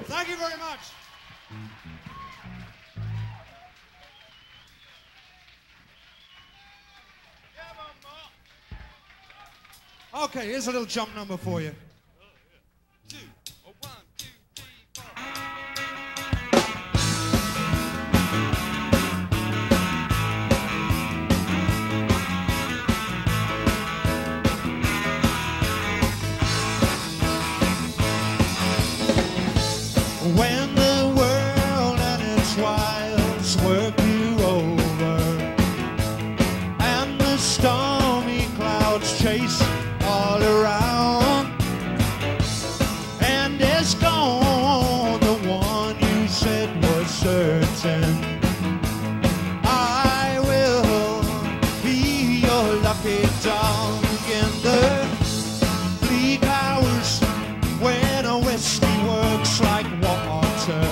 Thank you very much. Okay, here's a little jump number for you. When the world and its wiles work you over, and the stormy clouds chase all around, and it's gone the one you said was certain, I will be your lucky dog in the bleak hours when a whiskey works like water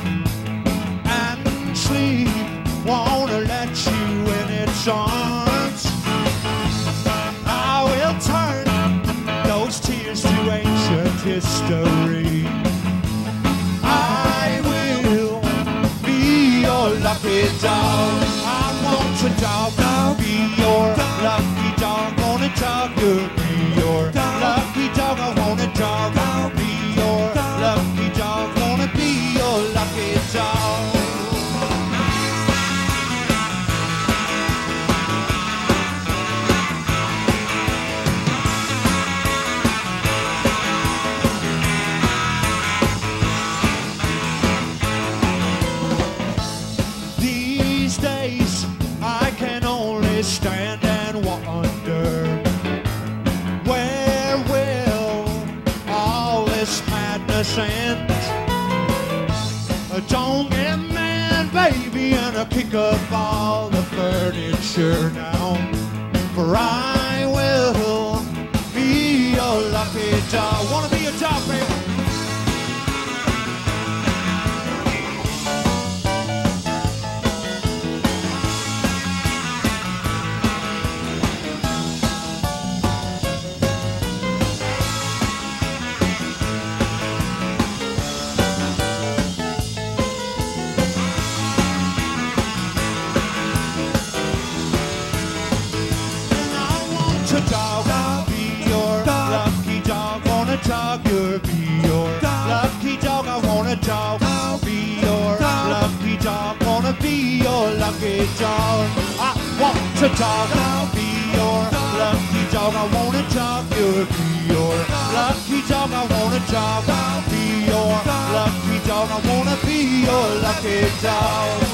and sleep won't let you in its arms. I will turn those tears to ancient history. I will be your lucky dog. I want a dog, I'll be your lucky dog. Want a dog, you'll be your lucky dog. I want a dog, I'll be your lucky dog. Wanna be your lucky dog. These days I can only stand and wonder, where will all this madness end? Don't get mad, baby, and I'll kick up all the furniture now, for I will be your lucky dog. Wanna be your dog, baby? Dog, I'll be your lucky dog. Want a dog, you'll be your lucky dog. I want a dog, I'll be your lucky dog. Wanna be your lucky dog. I want a dog, I'll be your lucky dog. I want a dog, you'll be your lucky dog. I want a dog, I'll be your lucky dog. I wanna be your lucky dog.